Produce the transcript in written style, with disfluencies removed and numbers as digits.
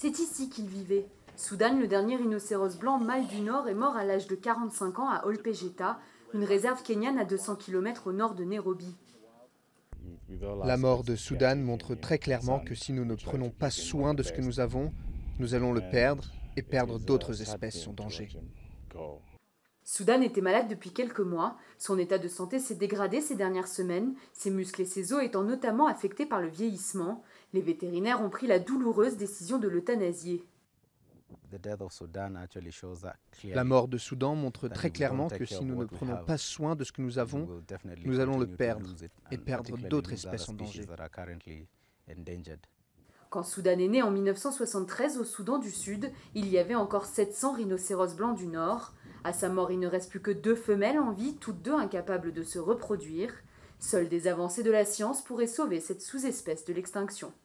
C'est ici qu'il vivait. Soudan, le dernier rhinocéros blanc mâle du Nord, est mort à l'âge de 45 ans à Olpejeta, une réserve kenyane à 200 km au nord de Nairobi. La mort de Soudan montre très clairement que si nous ne prenons pas soin de ce que nous avons, nous allons le perdre et perdre d'autres espèces en danger. Soudan était malade depuis quelques mois. Son état de santé s'est dégradé ces dernières semaines, ses muscles et ses os étant notamment affectés par le vieillissement. Les vétérinaires ont pris la douloureuse décision de l'euthanasier. La mort de Soudan montre très clairement que si nous ne prenons pas soin de ce que nous avons, nous allons le perdre et perdre d'autres espèces en danger. Quand Soudan est né en 1973 au Soudan du Sud, il y avait encore 700 rhinocéros blancs du Nord. À sa mort, il ne reste plus que 2 femelles en vie, toutes deux incapables de se reproduire. Seules des avancées de la science pourraient sauver cette sous-espèce de l'extinction.